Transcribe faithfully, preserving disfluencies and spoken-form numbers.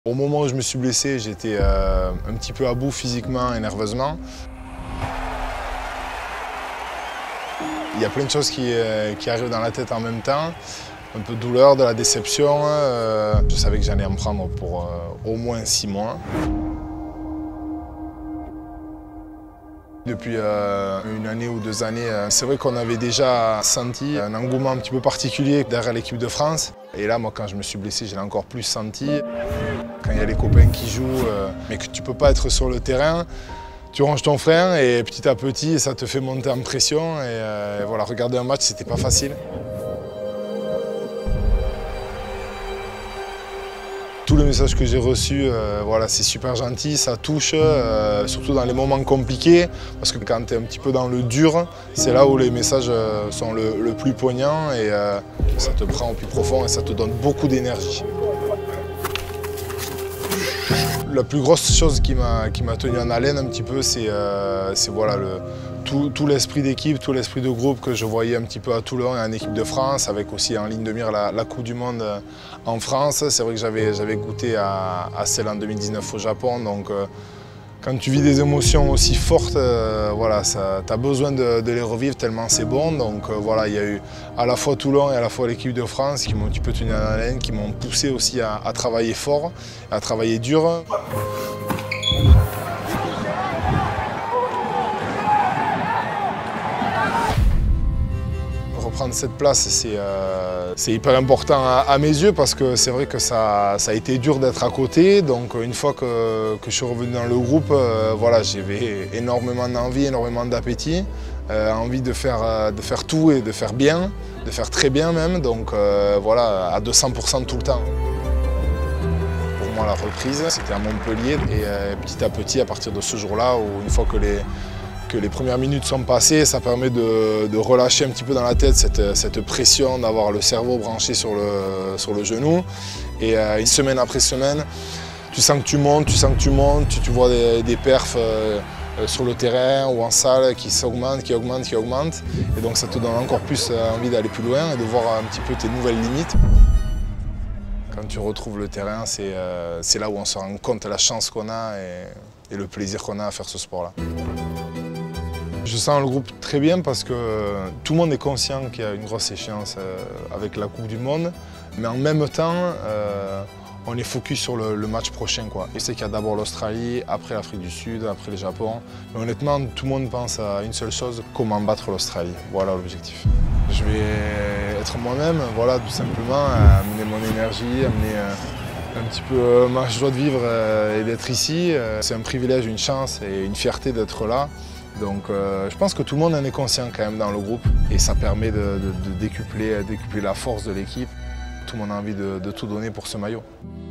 Au moment où je me suis blessé, j'étais euh, un petit peu à bout physiquement et nerveusement. Il y a plein de choses qui, euh, qui arrivent dans la tête en même temps. Un peu de douleur, de la déception. Euh, je savais que j'allais en prendre pour euh, au moins six mois. Depuis euh, une année ou deux années, euh, c'est vrai qu'on avait déjà senti un engouement un petit peu particulier derrière l'équipe de France. Et là, moi, quand je me suis blessé, je l'ai encore plus senti. Quand il y a les copains qui jouent, euh, mais que tu ne peux pas être sur le terrain, tu ranges ton frein et petit à petit, ça te fait monter en pression. Et, euh, et voilà, regarder un match, c'était pas facile. Tous les messages que j'ai reçus, euh, voilà, c'est super gentil, ça touche, euh, surtout dans les moments compliqués, parce que quand tu es un petit peu dans le dur, c'est là où les messages euh, sont le, le plus poignants et euh, ça te prend au plus profond et ça te donne beaucoup d'énergie. La plus grosse chose qui m'a tenu en haleine un petit peu, c'est euh, voilà, le, tout, tout l'esprit d'équipe, tout l'esprit de groupe que je voyais un petit peu à Toulon et en équipe de France, avec aussi en ligne de mire la, la Coupe du Monde en France. C'est vrai que j'avais goûté à, à celle en deux mille dix-neuf au Japon, donc euh, quand tu vis des émotions aussi fortes, euh, voilà, tu as besoin de, de les revivre tellement c'est bon. Donc euh, voilà, il y a eu à la fois Toulon et à la fois l'équipe de France qui m'ont un petit peu tenu en haleine, qui m'ont poussé aussi à, à travailler fort, à travailler dur. Reprendre cette place, c'est euh, hyper important à, à mes yeux parce que c'est vrai que ça, ça a été dur d'être à côté. Donc une fois que, que je suis revenu dans le groupe, euh, voilà, j'avais énormément d'envie, énormément d'appétit, euh, envie de faire, de faire tout et de faire bien, de faire très bien même. Donc euh, voilà, à deux cents pour cent tout le temps. Pour moi, la reprise, c'était à Montpellier et euh, petit à petit, à partir de ce jour-là, où une fois que les que les premières minutes sont passées, ça permet de, de relâcher un petit peu dans la tête cette, cette pression d'avoir le cerveau branché sur le, sur le genou. Et euh, une semaine après semaine, tu sens que tu montes, tu sens que tu montes, tu, tu vois des, des perfs euh, sur le terrain ou en salle qui s'augmentent, qui augmentent, qui augmentent. Et donc ça te donne encore plus envie d'aller plus loin et de voir un petit peu tes nouvelles limites. Quand tu retrouves le terrain, c'est euh, là où on se rend compte de la chance qu'on a et, et le plaisir qu'on a à faire ce sport-là. Je sens le groupe très bien parce que tout le monde est conscient qu'il y a une grosse échéance avec la Coupe du Monde, mais en même temps, euh, on est focus sur le, le match prochain, quoi. Je sais qu'il y a d'abord l'Australie, après l'Afrique du Sud, après le Japon. Mais honnêtement, tout le monde pense à une seule chose, comment battre l'Australie. Voilà l'objectif. Je vais être moi-même, voilà, tout simplement, amener mon énergie, amener un petit peu ma joie de vivre et d'être ici. C'est un privilège, une chance et une fierté d'être là. Donc euh, je pense que tout le monde en est conscient quand même dans le groupe et ça permet de, de, de décupler, décupler la force de l'équipe. Tout le monde a envie de, de tout donner pour ce maillot.